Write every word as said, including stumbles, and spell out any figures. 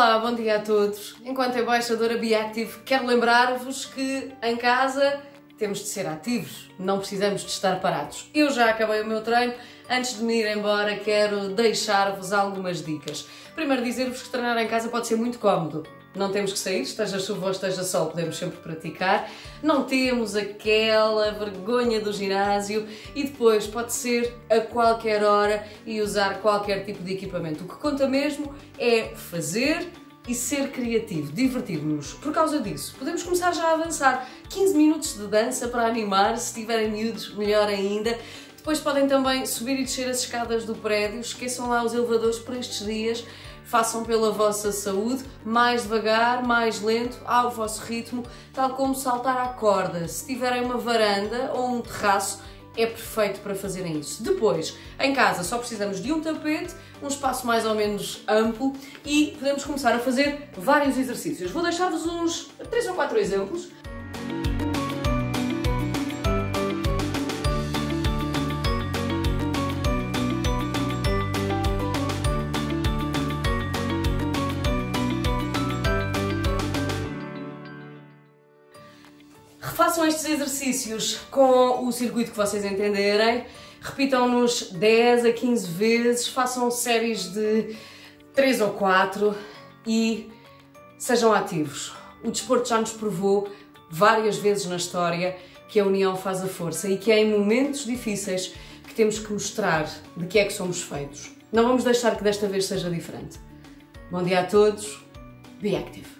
Olá, bom dia a todos. Enquanto embaixadora BeActive, quero lembrar-vos que em casa temos de ser ativos, não precisamos de estar parados. Eu já acabei o meu treino, antes de me ir embora quero deixar-vos algumas dicas. Primeiro dizer-vos que treinar em casa pode ser muito cómodo. Não temos que sair, esteja chuva ou esteja sol, podemos sempre praticar. Não temos aquela vergonha do ginásio e depois pode ser a qualquer hora e usar qualquer tipo de equipamento. O que conta mesmo é fazer e ser criativo, divertir-nos. Por causa disso, podemos começar já a avançar. quinze minutos de dança para animar, se tiverem miúdos, melhor ainda. Depois podem também subir e descer as escadas do prédio, esqueçam lá os elevadores por estes dias. Façam pela vossa saúde, mais devagar, mais lento, ao vosso ritmo, tal como saltar à corda. Se tiverem uma varanda ou um terraço, é perfeito para fazerem isso. Depois, em casa só precisamos de um tapete, um espaço mais ou menos amplo e podemos começar a fazer vários exercícios. Vou deixar-vos uns três ou quatro exemplos. Façam estes exercícios com o circuito que vocês entenderem, repitam-nos dez a quinze vezes, façam séries de três ou quatro e sejam ativos. O desporto já nos provou várias vezes na história que a união faz a força e que é em momentos difíceis que temos que mostrar de que é que somos feitos. Não vamos deixar que desta vez seja diferente. Bom dia a todos, BeActive!